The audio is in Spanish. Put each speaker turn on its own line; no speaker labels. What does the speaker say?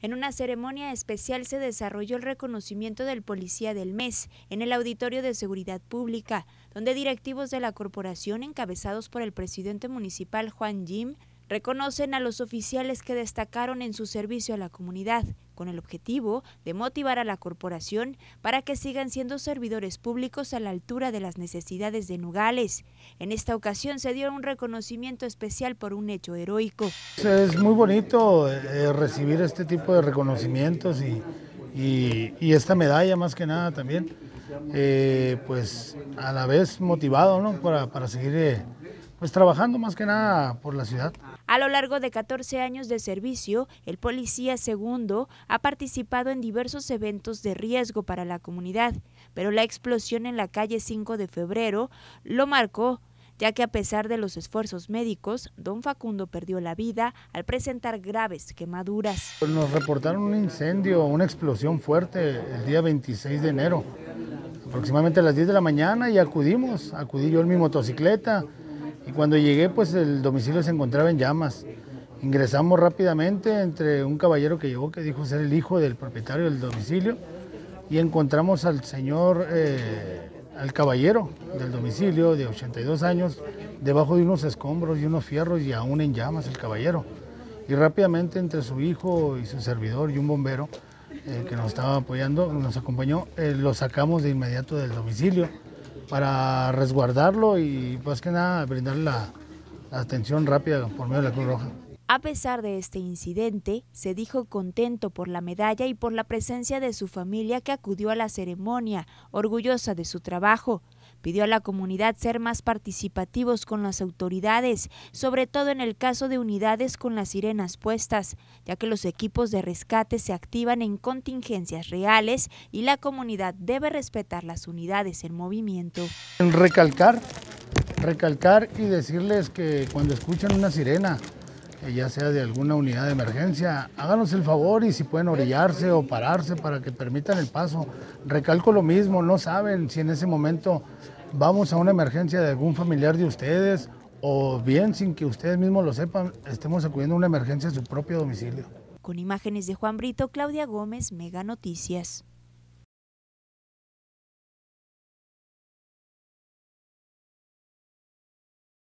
En una ceremonia especial se desarrolló el reconocimiento del Policía del Mes en el Auditorio de Seguridad Pública, donde directivos de la corporación, encabezados por el presidente municipal Juan Jim, reconocen a los oficiales que destacaron en su servicio a la comunidad, con el objetivo de motivar a la corporación para que sigan siendo servidores públicos a la altura de las necesidades de Nogales. En esta ocasión se dio un reconocimiento especial por un hecho heroico.
Es muy bonito recibir este tipo de reconocimientos y esta medalla más que nada también, pues a la vez motivado, ¿no? para seguir pues trabajando más que nada por la ciudad.
A lo largo de 14 años de servicio, el policía segundo ha participado en diversos eventos de riesgo para la comunidad, pero la explosión en la calle 5 de febrero lo marcó, ya que a pesar de los esfuerzos médicos, don Facundo perdió la vida al presentar graves quemaduras.
Nos reportaron un incendio, una explosión fuerte el día 26 de enero, aproximadamente a las 10 de la mañana, y acudí yo en mi motocicleta. Y cuando llegué, pues el domicilio se encontraba en llamas. Ingresamos rápidamente entre un caballero que llegó, que dijo ser el hijo del propietario del domicilio, y encontramos al señor, al caballero del domicilio de 82 años, debajo de unos escombros y unos fierros y aún en llamas el caballero. Y rápidamente entre su hijo y su servidor y un bombero que nos estaba apoyando, nos acompañó, lo sacamos de inmediato del domicilio para resguardarlo y más que nada brindarle la atención rápida por medio de la Cruz Roja.
A pesar de este incidente, se dijo contento por la medalla y por la presencia de su familia que acudió a la ceremonia, orgullosa de su trabajo. Pidió a la comunidad ser más participativos con las autoridades, sobre todo en el caso de unidades con las sirenas puestas, ya que los equipos de rescate se activan en contingencias reales y la comunidad debe respetar las unidades en movimiento.
Recalcar y decirles que cuando escuchan una sirena, ya sea de alguna unidad de emergencia, háganos el favor y si pueden orillarse o pararse para que permitan el paso. Recalco lo mismo, no saben si en ese momento vamos a una emergencia de algún familiar de ustedes o bien sin que ustedes mismos lo sepan, estemos acudiendo a una emergencia a su propio domicilio.
Con imágenes de Juan Brito, Claudia Gómez, Mega Noticias.